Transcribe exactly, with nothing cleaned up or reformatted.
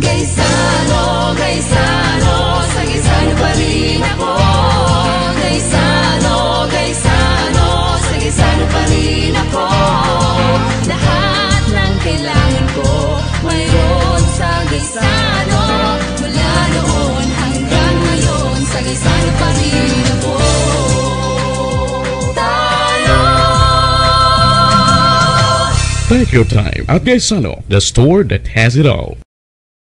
Gaisano, Gaisano, sa Gaisano pa rin ako. Gaisano, Gaisano, sa Gaisano pa rin ako. Lahat ng kailangan ko mayroon sa Gaisano. Mula noon hanggang ngayon, sa Gaisano pa rin ako. Take your time at Gaisano, the store that has it all.